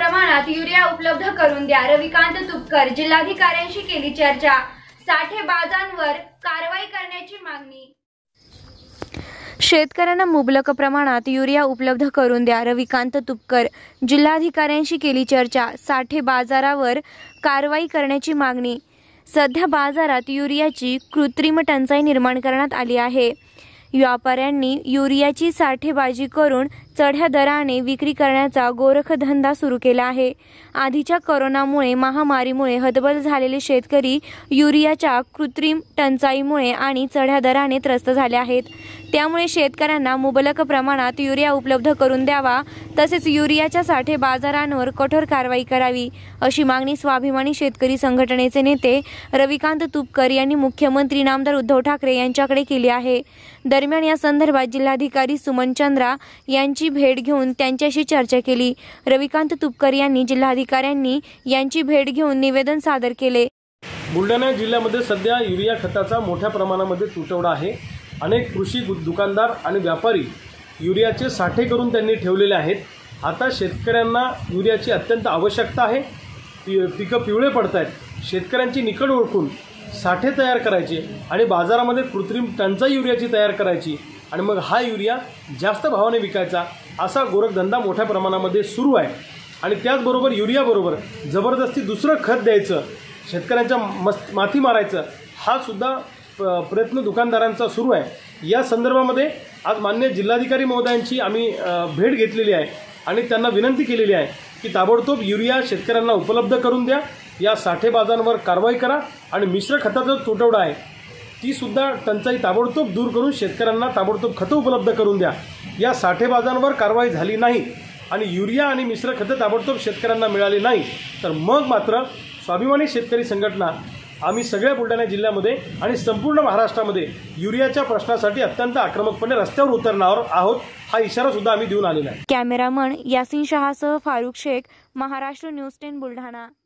प्रमाणात युरिया उपलब्ध करून द्या। रविकांत तुपकर जिल्हाधिकाऱ्यांशी केली चर्चा। साठेबाजांवर कारवाई करण्याची मागणी। शेतकऱ्यांना मुबलक प्रमाणात युरिया उपलब्ध करून द्या। रविकांत तुपकर जिल्हाधिकाऱ्यांशी केली चर्चा। साठेबाजारावर कारवाई करण्याची मागणी। सध्या बाजारात युरियाची कृत्रिम टंचाई निर्माण करण्यात आली आहे। व्यापाऱ्यांनी युरियाची साठेबाजी करून चढ्या दराने विक्री करण्याचा गोरखधंदा सुरू केला आहे। आधीच्या कोरोनामुळे महामारीमुळे हतबल झालेले शेतकरी युरियाच्या कृत्रिम टंचाईमुळे आणि चढ्या दराने त्रस्त झाले आहेत। त्यामुळे शेतकऱ्यांना मुबलक प्रमाणात युरिया उपलब्ध करून द्यावा, तसेच युरियाच्या साठेबाजारांवर कठोर कारवाई करावी, अशी मागणी स्वाभिमानी शेतकरी संघटनेचे नेते रविकांत तुपकर यांनी मुख्यमंत्री नामदार उद्धव ठाकरे यांच्याकडे केली आहे। दरम्यान या संदर्भात जिल्हाधिकारी सुमन चंद्रा यांची भेट घेऊन त्यांच्याशी चर्चा केली। रविकांत तुपकर यांनी जिल्हाधिकाऱ्यांनी यांची भेट घेऊन निवेदन सादर केले। बुलढाणा जिल्ह्यामध्ये सध्या युरिया खताचा मोठ्या प्रमाणामध्ये तुटवडा आहे। अनेक कृषी दुकानदार आणि व्यापारी युरियाचे साठे करून त्यांनी ठेवलेले आहेत। आता शेतकऱ्यांना युरियाची अत्यंत आवश्यकता आहे। पिकं पिवळे पडत आहेत। शेतकऱ्यांची निकड ओळखून साठे तयार करायचे आणि बाजारामध्ये कृत्रिम टंचाई युरियाची तयार करायची आणि मग हा युरिया जास्त भावाने विकायचा, असा गोरखधंदा मोठ्या प्रमाणामध्ये सुरू आहे। आणि त्याचबरोबर युरियाबरोबर जबरदस्ती दुसरं खत द्यायचं, शेतकऱ्यांच्या माथी मारायचं, हा सुद्धा प्रयत्न दुकानदारांचा सुरू आहे। या संदर्भामध्ये आज माननीय जिल्हाधिकारी महोदयांची आम्ही भेट घेतलेली आहे आणि त्यांना विनंती केलेली आहे की ताबडतोब युरिया शेतकऱ्यांना उपलब्ध करून द्या, या साठेबाजांवर कारवाई करा आणि मिश्र खताचा तुटवडा आहे ती सुद्धा टंचाई ताबडतोब दूर करून शेतकऱ्यांना ताबडतोब खतं उपलब्ध करून द्या। या साठेबाजांवर कारवाई झाली नाही आणि युरिया आणि मिश्र खतं ताबडतोब शेतकऱ्यांना मिळाली नाही तर मग मात्र स्वाभिमानी शेतकरी संघटना आम्ही सगळ्या बुलढाणा जिल्ह्यामध्ये आणि संपूर्ण महाराष्ट्रामध्ये युरियाच्या प्रश्नासाठी अत्यंत आक्रमकपणे रस्त्यावर उतरणार आहोत, हा इशारा सुद्धा आम्ही देऊन आलेला आहे। कॅमेरामन यासिन शहासह फारुख शेख, महाराष्ट्र न्यूज 10 बुलढाणा।